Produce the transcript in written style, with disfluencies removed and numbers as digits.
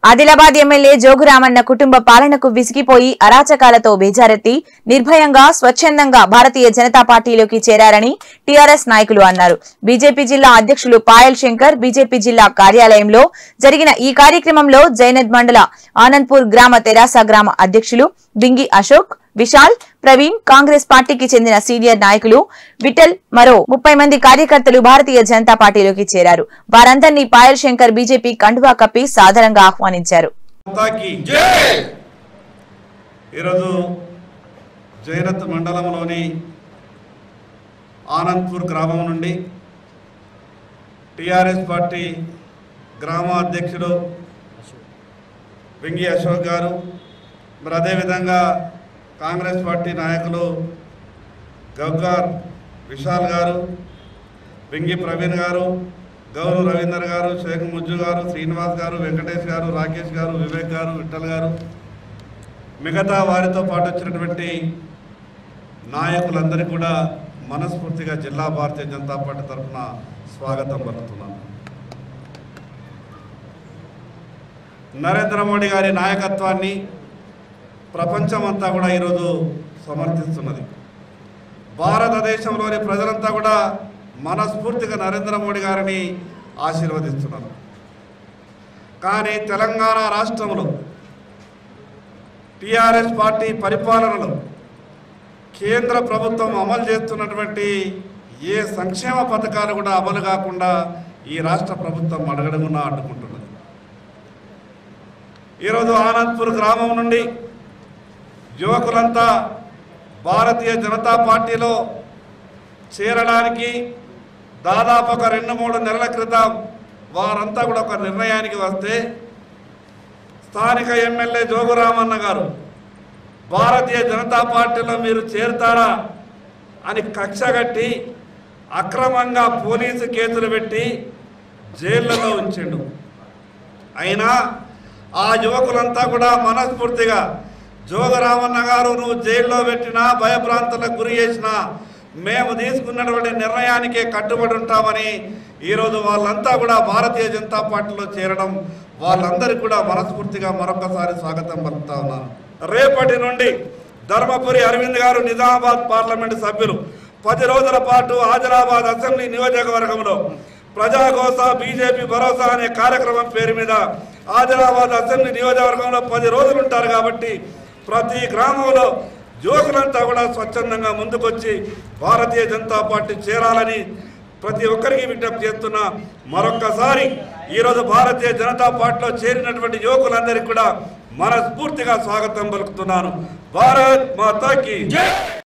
Adilabad MLA Jogu Ramanna కుటుంబ పాలనకు విసిగిపోయి అరాచకాలతో బేజారెత్తి నిర్భయంగా స్వచ్ఛందంగా భారతీయ జనతా పార్టీలోకి చేరారని టీఆర్ఎస్ నాయకులు అన్నారు. బీజేపీ జిల్లా అధ్యక్షులు పాయల్ శంకర్ బీజేపీ జిల్లా కార్యాలయంలో జరిగిన ఈ కార్యక్రమంలో జైనద్ మండల ఆనంద్పూర్ గ్రామ తెరాస గ్రామ అధ్యక్షులు బింగి అశోక్, విశాల్, ప్రవీణ్, కాంగ్రెస్ పార్టీకి చెందిన సీనియర్ నాయకులు విఠల్ మరో 30 మంది కార్యకర్తలు భారతీయ జనతా పార్టీలోకి చేరారు. వారందరినీ పాయల్ శంకర్ బీజేపీ కండువా కప్పి సాదరంగా ఆహ్వానించారు. ఈరోజు జైనత్ మండలంలోని ఆనంద్పూర్ గ్రామం నుండి టిఆర్ఎస్ పార్టీ గ్రామ అధ్యక్షుడు బింగి అశోక్ గారు, మరి అదేవిధంగా కాంగ్రెస్ పార్టీ నాయకులు గౌగార్ విశాల్ గారు, బింగి ప్రవీణ్ గారు, గౌరు రవీందర్ గారు, షేక్ ముజ్జు గారు, శ్రీనివాస్ గారు, వెంకటేష్ గారు, రాకేష్ గారు, వివేక్ గారు, విఠల్ గారు, మిగతా వారితో పాటు వచ్చినటువంటి నాయకులందరికీ కూడా మనస్ఫూర్తిగా జిల్లా భారతీయ జనతా పార్టీ తరఫున స్వాగతం పలుకుతున్నాను. నరేంద్ర మోడీ గారి నాయకత్వాన్ని ప్రపంచమంతా కూడా ఈరోజు సమర్థిస్తున్నది. భారతదేశంలోని ప్రజలంతా కూడా మనస్ఫూర్తిగా నరేంద్ర మోడీ గారిని ఆశీర్వదిస్తున్నారు. కానీ తెలంగాణ రాష్ట్రంలో టిఆర్ఎస్ పార్టీ పరిపాలనలో కేంద్ర ప్రభుత్వం అమలు చేస్తున్నటువంటి ఏ సంక్షేమ పథకాలు కూడా అమలు కాకుండా ఈ రాష్ట్ర ప్రభుత్వం అడగడుగునా అడ్డుకుంటున్నది. ఈరోజు ఆనంద్పూర్ గ్రామం నుండి యువకులంతా భారతీయ జనతా పార్టీలో చేరడానికి దాదాపు ఒక 2-3 నెలల క్రితం వారంతా కూడా ఒక నిర్ణయానికి వస్తే స్థానిక ఎమ్మెల్యే జోగురామన్న గారు భారతీయ జనతా పార్టీలో మీరు చేరుతారా అని కక్షగట్టి అక్రమంగా పోలీసు కేసులు పెట్టి జైళ్లలో ఉంచిండు. అయినా ఆ యువకులంతా కూడా మనస్ఫూర్తిగా జోగురామన్న గారు నువ్వు జైల్లో పెట్టినా భయభ్రాంతులకు గురి చేసినా మేము తీసుకున్నటువంటి నిర్ణయానికే కట్టుబడి ఉంటామని ఈరోజు వాళ్ళంతా కూడా భారతీయ జనతా పార్టీలో చేరడం వాళ్ళందరికీ కూడా మనస్ఫూర్తిగా మరొకసారి స్వాగతం పలుకుతా ఉన్నాను. రేపటి నుండి ధర్మపురి అరవింద్ గారు నిజామాబాద్ పార్లమెంటు సభ్యులు 10 రోజుల పాటు ఆదిలాబాద్ అసెంబ్లీ నియోజకవర్గంలో ప్రజాగోస బీజేపీ భరోసా అనే కార్యక్రమం పేరు మీద ఆదిలాబాద్ అసెంబ్లీ నియోజకవర్గంలో 10 రోజులు ఉంటారు. కాబట్టి ప్రతి గ్రామంలో యువకులంతా కూడా స్వచ్ఛందంగా ముందుకొచ్చి భారతీయ జనతా పార్టీ చేరాలని ప్రతి ఒక్కరికి విజ్ఞప్తి చేస్తున్నా. మరొక్కసారి ఈరోజు భారతీయ జనతా పార్టీలో చేరినటువంటి యువకులందరికీ కూడా మనస్ఫూర్తిగా స్వాగతం పలుకుతున్నాను. భారత్ మాతాకి జై.